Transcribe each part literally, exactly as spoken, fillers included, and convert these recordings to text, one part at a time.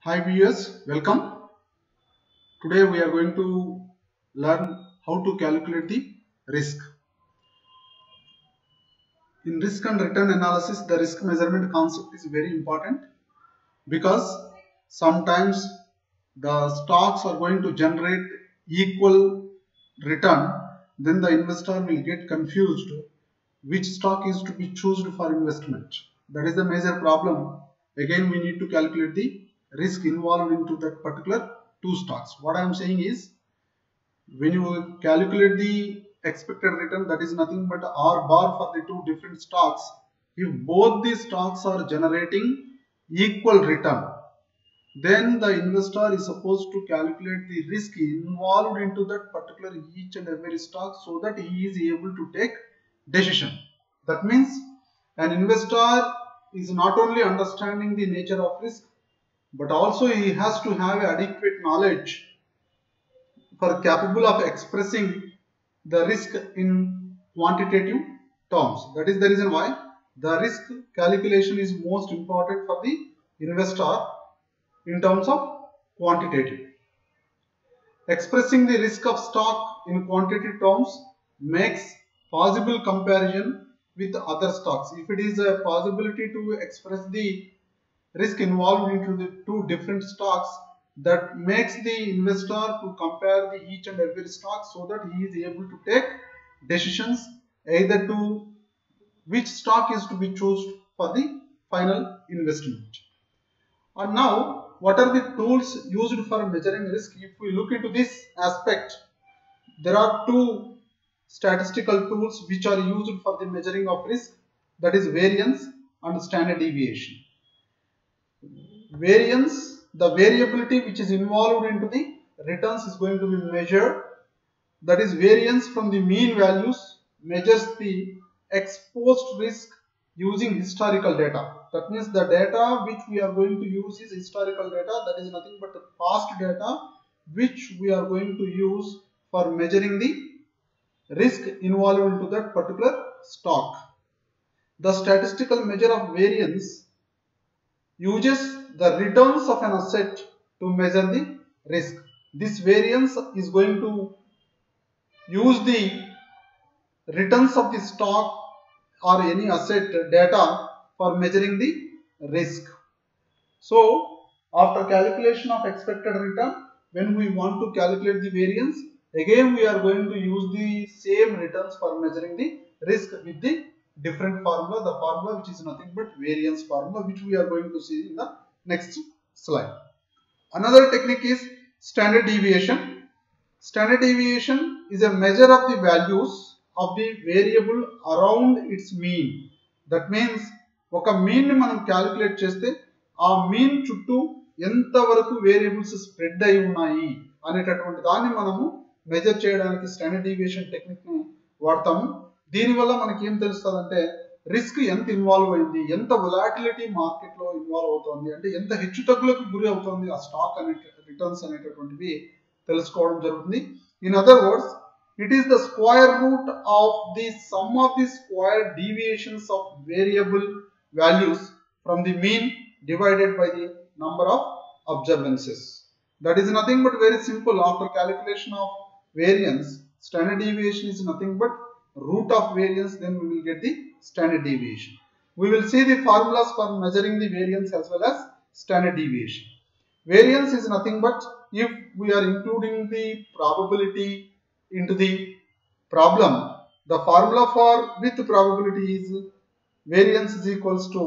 Hi viewers, welcome. Today we are going to learn how to calculate the risk. In risk and return analysis, the risk measurement concept is very important because sometimes the stocks are going to generate equal return, then the investor will get confused which stock is to be chosen for investment. That is the major problem. Again, we need to calculate the risk involved into that particular two stocks. What I am saying is, when you calculate the expected return, that is nothing but R bar for the two different stocks. If both the stocks are generating equal return, then the investor is supposed to calculate the risk involved into that particular each and every stock so that he is able to take decision. That means an investor is not only understanding the nature of risk, but also he has to have adequate knowledge for capable of expressing the risk in quantitative terms. That is the reason why the risk calculation is most important for the investor in terms of quantitative. Expressing the risk of stock in quantitative terms makes possible comparison with other stocks. If it is a possibility to express the risk involved into the two different stocks, that makes the investor to compare the each and every stock so that he is able to take decisions either to which stock is to be chosen for the final investment. And now, what are the tools used for measuring risk? If we look into this aspect, there are two statistical tools which are used for the measuring of risk, that is variance and standard deviation. Variance, the variability which is involved into the returns is going to be measured. That is, variance from the mean values measures the exposed risk using historical data. That means the data which we are going to use is historical data. That is nothing but the past data which we are going to use for measuring the risk involved into that particular stock. The statistical measure of variance uses the returns of an asset to measure the risk. This variance is going to use the returns of the stock or any asset data for measuring the risk. So, after calculation of expected return, when we want to calculate the variance, again we are going to use the same returns for measuring the risk with the different formula, the formula which is nothing but variance formula, which we are going to see in the next slide. Another technique is standard deviation. Standard deviation is a measure of the values of the variable around its mean. That means ఒక mean ని మనం calculate చేస్తే ఆ mean చుట్టూ ఎంతవరకు variables spread అయి ఉన్నాయి అనేటటువంటి దాన్ని మనము మెజర్ చేయడానికి స్టాండర్డ్ డీవియేషన్ టెక్నిక్ ని వాడతాము. దీనివల్ల మనకి ఏం తెలుస్తుందంటే రిస్క్ ఎంత ఇన్వాల్వ్ అయింది, ఎంత వొలాటిలిటీ మార్కెట్ లో ఇన్వాల్వ్ అవుతుంది, అంటే ఎంత హెచ్చుతగ్గులకు గురి అవుతుంది ఆ స్టాక్ అనే రిటర్న్స్ అనేటటువంటివి తెలుసుకోవడం జరుగుతుంది. In other words, it is the square root of the sum of the square deviations of variable values from the mean divided by the number of observances. That is nothing but very simple. After calculation of variance, standard deviation is nothing but root of variance, then we will get the standard deviation. We will see the formulas for measuring the variance as well as standard deviation. Variance is nothing but if we are including the probability into the problem, the formula for with probability is variance is equals to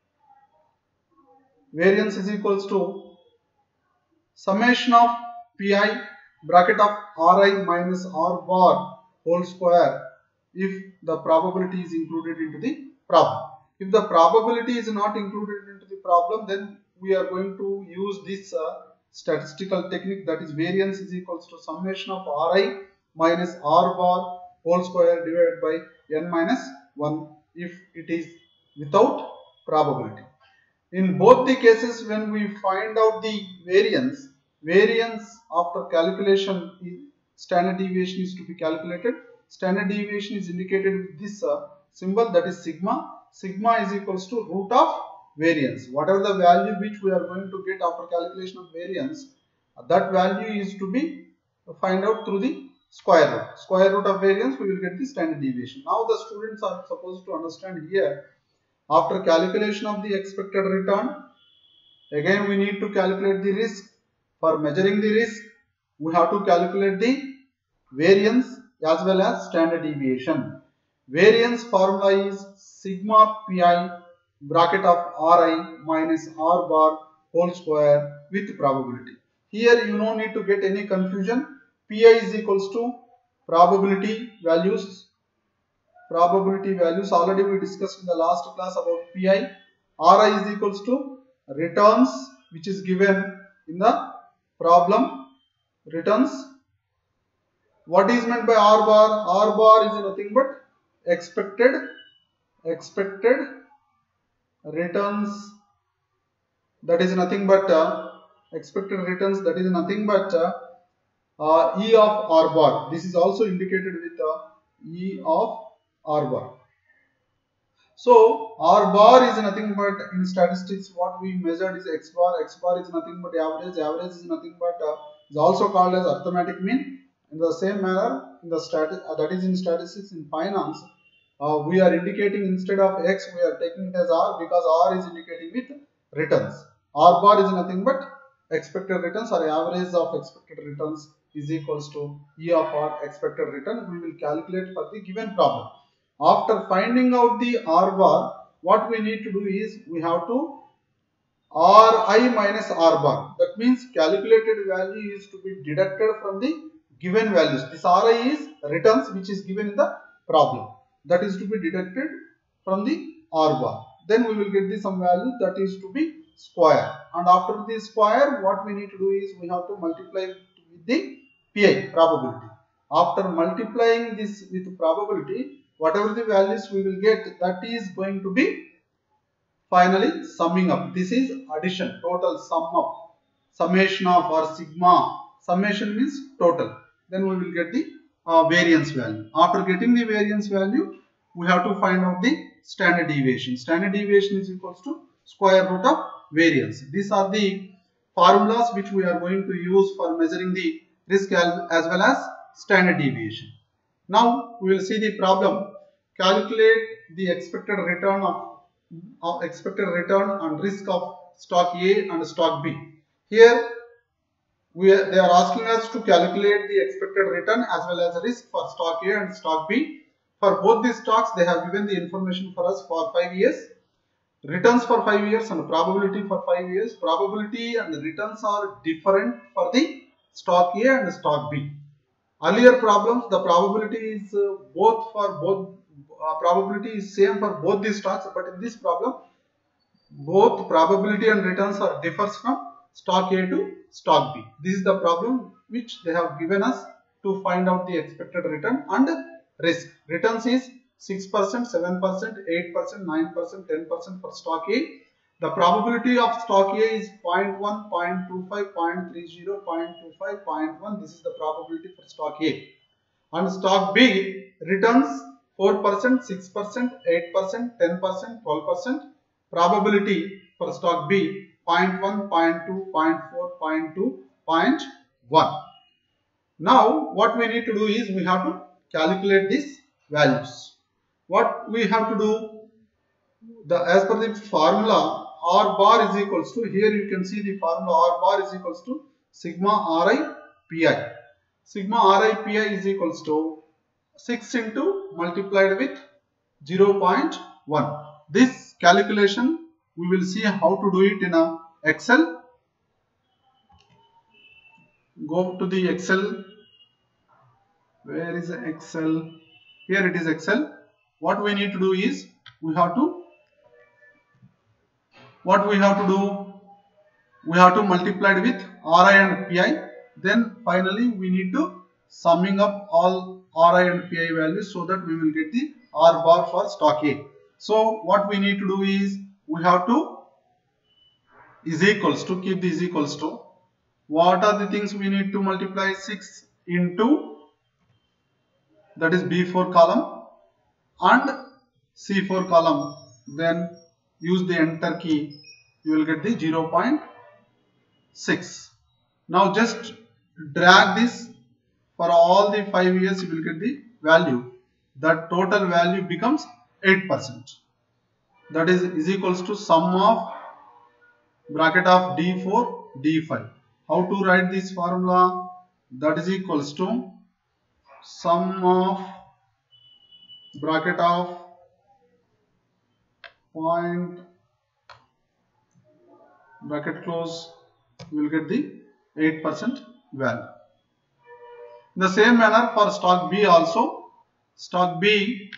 variance is equals to summation of pi bracket of ri minus r bar whole square if the probability is included into the problem. If the probability is not included into the problem, then we are going to use this uh, statistical technique, that is variance is equals to summation of ri minus r bar whole square divided by n minus one if it is without probability. In both the cases, when we find out the variance, variance after calculation, standard deviation is to be calculated. Standard deviation is indicated with this uh, symbol, that is sigma. Sigma is equals to root of variance. Whatever the value which we are going to get after calculation of variance, that value is to be find out through the square root. Square root of variance, we will get the standard deviation. Now the students are supposed to understand here, after calculation of the expected return, again we need to calculate the risk. For measuring the risk, we have to calculate the variance as well as standard deviation. Variance formula is sigma pi bracket of Ri minus R bar whole square with probability. Here you no need to get any confusion. Pi is equals to probability values. Probability values already we discussed in the last class about Pi. Ri is equals to returns which is given in the problem. Returns. What is meant by R bar? R bar is nothing but expected expected returns. That is nothing but uh, expected returns. That is nothing but uh, uh, E of R bar. This is also indicated with uh, E of R bar. So R bar is nothing but, in statistics what we measured is X bar. X bar is nothing but average. Average is nothing but uh, is also called as arithmetic mean. In the same manner, in the stati uh, that is in statistics, in finance, uh, we are indicating instead of X, we are taking it as R, because R is indicating with returns. R bar is nothing but expected returns or average of expected returns is equals to E of R expected return. We will calculate for the given problem. After finding out the R bar, what we need to do is we have to Ri minus R bar. That means calculated value is to be deducted from the given values. This Ri is returns which is given in the problem. That is to be deducted from the R bar. Then we will get the some value that is to be square. And after the square, what we need to do is we have to multiply with the Pi, probability. After multiplying this with probability, whatever the values we will get, that is going to be finally summing up. This is addition, total sum up, summation of or sigma. Summation means total. Then we will get the uh, variance value. After getting the variance value, we have to find out the standard deviation. Standard deviation is equals to square root of variance. These are the formulas which we are going to use for measuring the risk as well as standard deviation. Now we will see the problem. Calculate the expected return of, of expected return and risk of stock A and stock B. Here we are, they are asking us to calculate the expected return as well as risk for stock A and stock B. For both these stocks, they have given the information for us for five years. Returns for five years and probability for five years. Probability and returns are different for the stock A and stock B. Earlier problems, the probability is uh, both for both, uh, probability is same for both these stocks, but in this problem, both probability and returns are differs from stock A to stock B. This is the problem which they have given us to find out the expected return and risk. Returns is six percent, seven percent, eight percent, nine percent, ten percent for stock A. The probability of stock A is zero point one, zero point two five, zero point three zero, zero point two five, zero point one. This is the probability for stock A. And stock B returns four percent, six percent, eight percent, ten percent, twelve percent. Probability for stock B zero point one, zero point two, zero point four, zero point two, zero point one. Now what we need to do is we have to calculate these values. What we have to do, the as per the formula, R bar is equals to, here you can see the formula, R bar is equals to sigma Ri Pi. Sigma Ri Pi is equals to six into multiplied with zero point one. This calculation we will see how to do it in a Excel. Go to the Excel. Where is the Excel? Here it is Excel. What we need to do is we have to what we have to do we have to multiply it with Ri and Pi. Then finally we need to summing up all Ri and Pi values so that we will get the R bar for stock A. So what we need to do is we have to is equals to, keep this equals to, what are the things we need to multiply? Six into, that is B four column and C four column, then use the enter key, you will get the zero point six. Now just drag this for all the five years, you will get the value. That total value becomes eight percent. That is, is equals to sum of bracket of D four, D five. How to write this formula? That is equals to sum of bracket of point bracket close, you will get the eight percent value. In the same manner for stock B also, stock B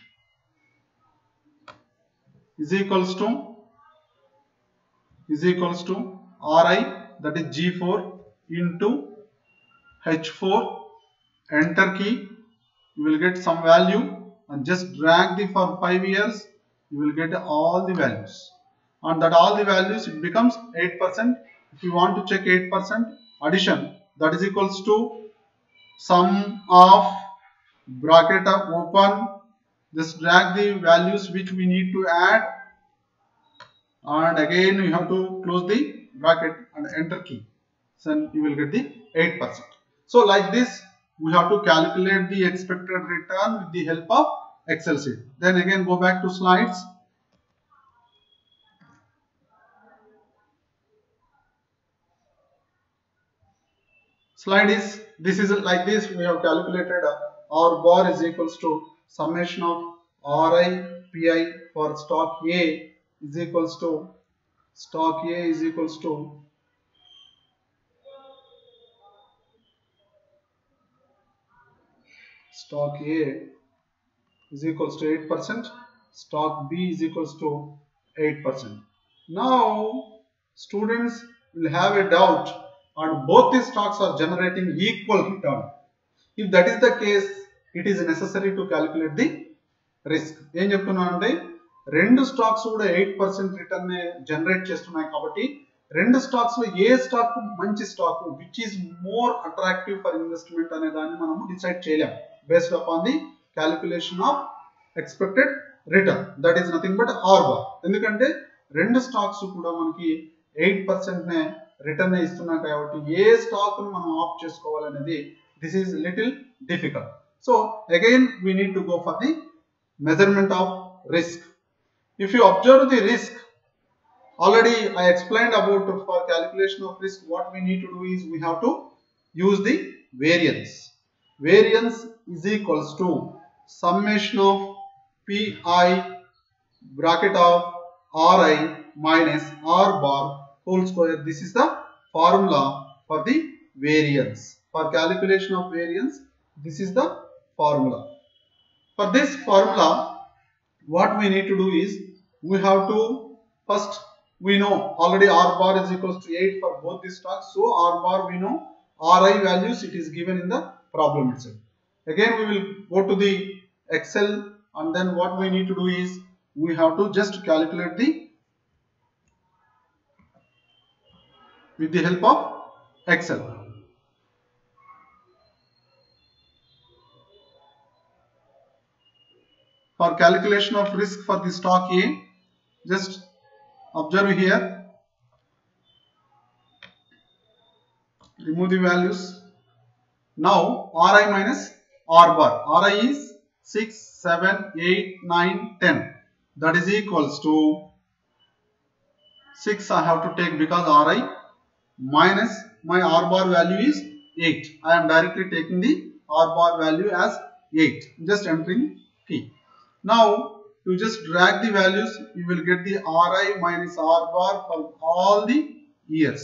is equals to is equals to R I, that is G four into H four, enter key, you will get some value and just drag the for five years, you will get all the values, and that all the values it becomes eight percent. If you want to check eight percent addition, that is equals to sum of bracket of open, just drag the values which we need to add, and again you have to close the bracket and enter key, then you will get the eight percent. So like this we have to calculate the expected return with the help of Excel sheet. Then again go back to slides. Slide is, this is like this, we have calculated uh, R bar is equals to summation of R I P I for stock A is equals to stock A is equals to stock A is equals to eight percent, stock B is equals to eight percent. Now students will have a doubt, and both these stocks are generating equal return. If that is the case, it is necessary to calculate the risk. ఏం చెప్తున్నానంటే రెండు stocks కూడా eight percent return generate చేస్తున్నాయి కాబట్టి రెండు stocks లో ఏ stock మంచి stock, which is more attractive for investment అనే దాన్ని మనము డిసైడ్ చేయలేం based upon the calculation of expected return, that is nothing but R bar. ఎందుకంటే రెండు స్టాక్స్ కూడా మనకి ఎయిట్ పర్సెంట్ నే రిటర్న్ ఇస్తున్నాయి కాబట్టి ఏ స్టాక్ ను మనం ఆప్ట్ చేసుకోవాలనేది this is little difficult. So again we need to go for the measurement of risk. If you observe the risk, already I explained about for calculation of risk what we need to do is we have to use the variance. Variance is equals to summation of Pi bracket of Ri minus R bar whole square. This is the formula for the variance. For calculation of variance, this is the formula. For this formula, what we need to do is we have to first, we know already R bar is equals to eight for both these stocks. So R bar we know, Ri values it is given in the problem itself. Again we will go to the Excel, and then what we need to do is we have to just calculate the with the help of Excel. For calculation of risk for the stock A, just observe here, remove the values. Now Ri minus R bar, Ri is six, seven, eight, nine, ten, that is equals to six I have to take because Ri minus my R bar value is eight. I am directly taking the R bar value as eight, just entering T. Now you just drag the values, you will get the Ri minus R bar for all the years.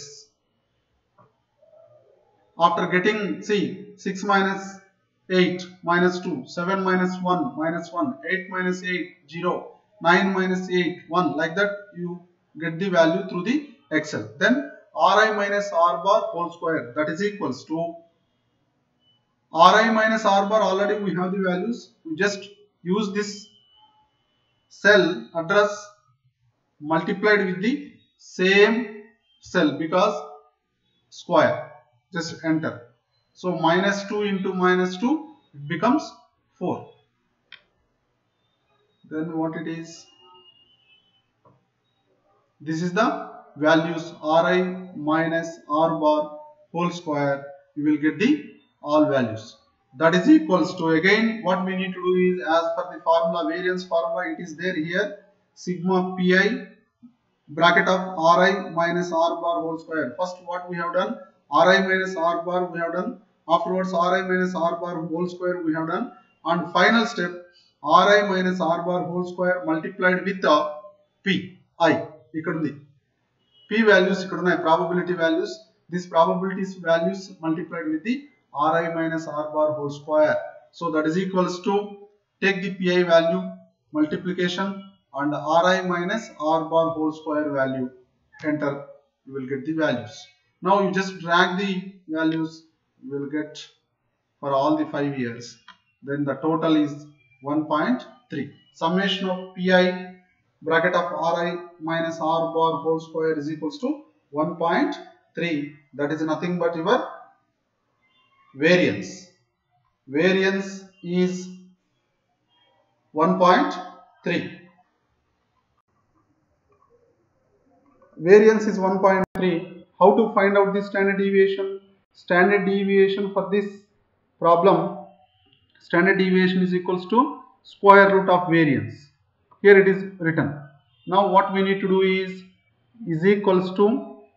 After getting, see, six minus eight minus two, seven minus one minus one, eight minus eight, zero, nine minus eight, one, like that you get the value through the Excel. Then Ri minus R bar whole square, that is equals to Ri minus R bar, already we have the values, we just use this cell address multiplied with the same cell because square, just enter. So minus two into minus two, it becomes four. Then what it is, This is the values Ri minus R bar whole square. You will get the all values. That is equals to, again what we need to do is, as per the formula, variance formula, it is there here, sigma pi bracket of Ri minus R bar whole square. First what we have done, Ri minus R bar we have done, afterwards Ri minus R bar whole square we have done, and final step Ri minus R bar whole square multiplied with the P I. ఇక్కడ ఉంది P values, ఇక్కడ ఉన్నాయి probability values. These probabilities values multiplied with the Ri minus R bar whole square. So that is equals to, take the Pi value multiplication and Ri minus R bar whole square value, enter, you will get the values. Now you just drag the values, you will get for all the five years. Then the total is one point three. Summation of Pi bracket of Ri minus R bar whole square is equals to one point three. That is nothing but your variance. Variance is one point three. Variance is one point three. How to find out the standard deviation? Standard deviation for this problem, standard deviation is equals to square root of variance. Here it is written. Now what we need to do is, is equals to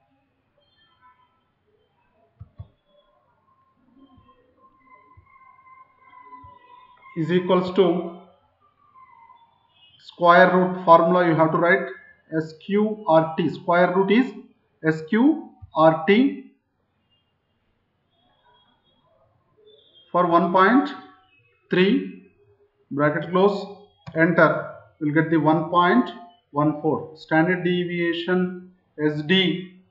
is equals to square root formula, you have to write S Q R T. Square root is S Q R T for one point three, bracket close, enter, will get the one point one four. Standard deviation S D,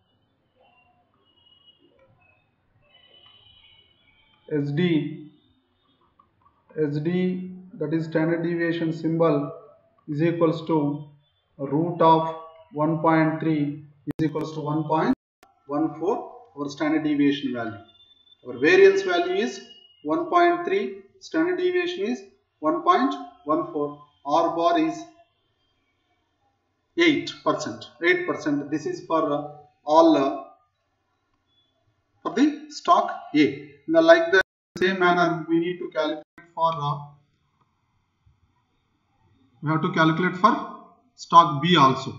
S D, S D, that is standard deviation symbol, is equals to root of one point three is equals to one point one four, our standard deviation value. Our variance value is one point three, standard deviation is one point one four, R bar is eight percent. eight percent. This is for uh, all uh, for the stock A. Now, like the same manner, we need to calculate for uh, we have to calculate for stock B also.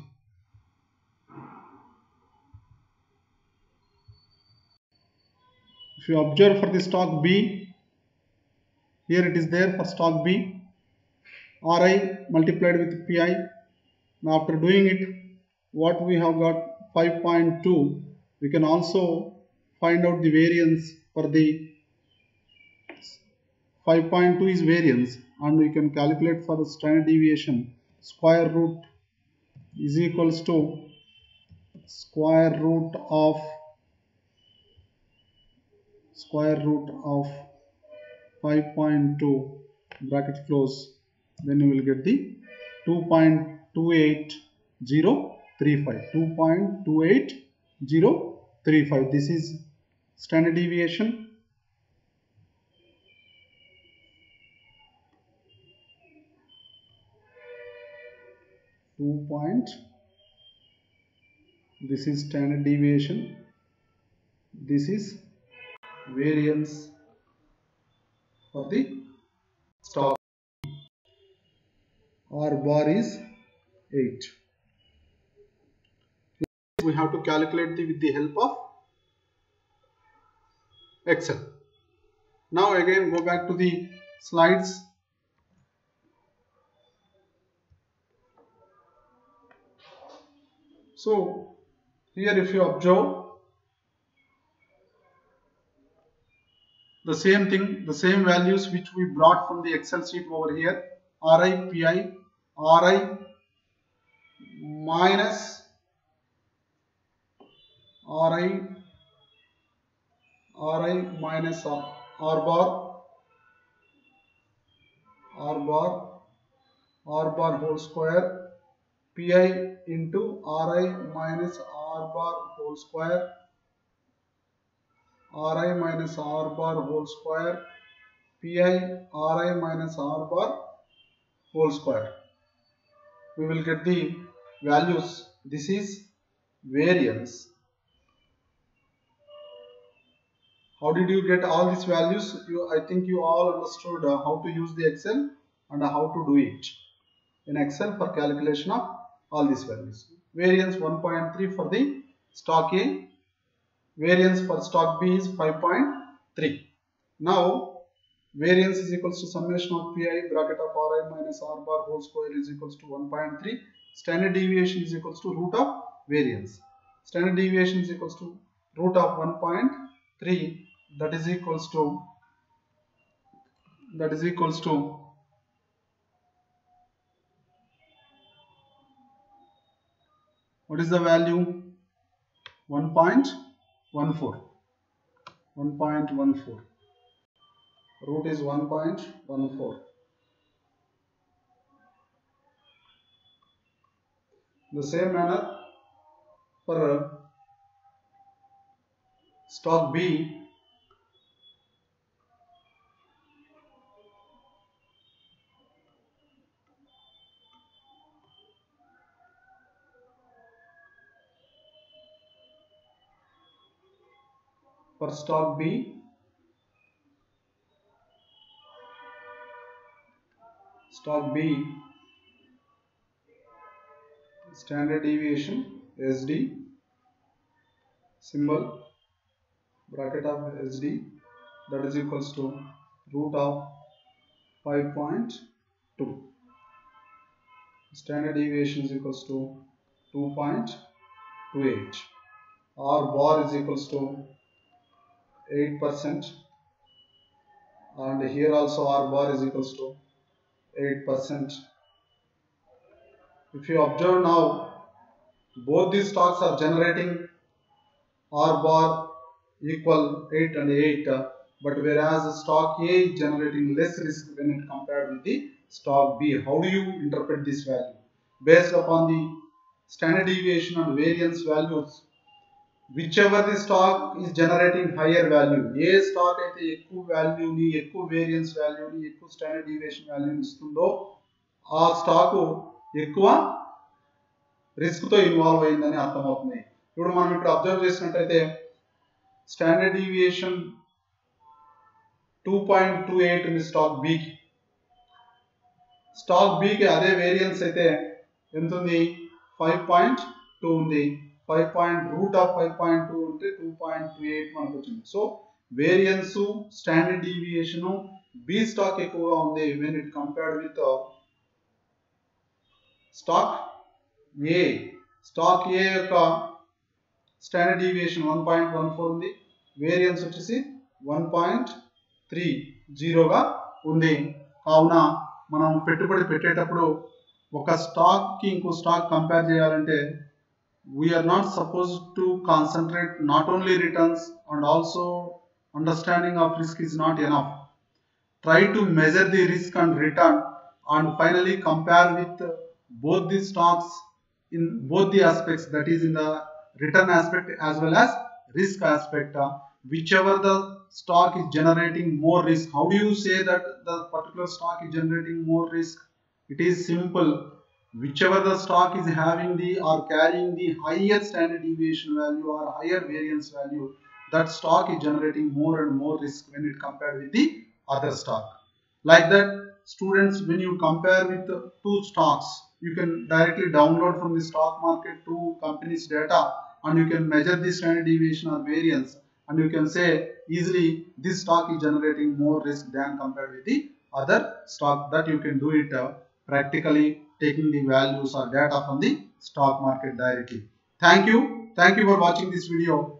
If you observe for the stock B, here it is there for stock B, Ri multiplied with Pi. Now after doing it, what we have got five point two, we can also find out the variance for the five point two is variance, and we can calculate for the standard deviation. Square root is equals to square root of square root of five point two, bracket close, then you will get the two point two eight zero three five. two point two eight zero three five. This is standard deviation. Two point. This is standard deviation. This is variance for the stock. R bar is eight. We have to calculate the, with the help of Excel. Now again go back to the slides. So here if you observe, the same thing, the same values which we brought from the Excel sheet over here, Ri, Pi, Ri minus Ri, Ri minus R, R bar, R bar, R bar whole square, Pi into Ri minus R bar whole square, Ri minus R bar whole square, Pi Ri minus R bar whole square. We will get the values. This is variance. How did you get all these values? You, I think you all understood uh, how to use the Excel and uh, how to do it in Excel for calculation of all these values. Variance one point three for the stock A, variance for stock B is five point three. Now variance is equals to summation of Pi bracket of Ri minus R bar whole square is equals to one point three. Standard deviation is equals to root of variance. Standard deviation is equals to root of one point three, that is equals to that is equals to what is the value? one point one four. one point one four. Root is one point one four. The same manner for stock B, for stock B, stock B, standard deviation S D, symbol bracket of S D, that is equals to root of five point two. Standard deviation is equals to two point two eight. R bar is equals to eight percent, and here also R bar is equals to eight percent. If you observe now, both these stocks are generating R bar equal eight and eight, but whereas stock A is generating less risk when it compared with the stock B. How do you interpret this value? Based upon the standard deviation and variance values, whichever the stock is generating higher value, ఏ stock అయితే ఎక్కువ వాల్యూని, ఎక్కువ variance వాల్యూని, ఎక్కువ standard deviation వాల్యూని ఇస్తుందో ఆ స్టాక్ ఎక్కువ రిస్క్ తో ఇన్వాల్వ్ అయిందని అర్థమవుతుంది. ఇప్పుడు మనం ఇక్కడ అబ్జర్వ్ చేసినట్లయితే standard deviation two point two eight ఉంది స్టాక్ బికి. స్టాక్ బికి అదే వేరియన్స్ అయితే ఎంత ఉంది? ఫైవ్ పాయింట్ టూ ఉంది. Five point root of five point two ఉంటే టూ పాయింట్ టూ ఎయిట్ మనకు వచ్చింది. So variance standard deviation B stock ఎక్కువగా ఉంది when it compared with stock A. Stock A యొక్క standard deviation one point one four ఉంది, variance వచ్చేసి one point three జీరోగా ఉంది. కావున మనం పెట్టుబడి పెట్టేటప్పుడు ఒక స్టాక్ కి ఇంకో స్టాక్ కంపేర్ చేయాలంటే we are not supposed to concentrate not only returns and also understanding of risk is not enough. Try to measure the risk and return and finally compare with both the stocks in both the aspects, that is in the return aspect as well as risk aspect. Whichever the stock is generating more risk, how do you say that the particular stock is generating more risk? It is simple. Whichever the stock is having the or carrying the higher standard deviation value or higher variance value, that stock is generating more and more risk when it compared with the other stock. Like that, students, when you compare with two stocks, you can directly download from the stock market two companies data and you can measure the standard deviation or variance, and you can say easily this stock is generating more risk than compared with the other stock. That you can do it uh, practically, taking the values or data from the stock market directly. Thank you. Thank you for watching this video.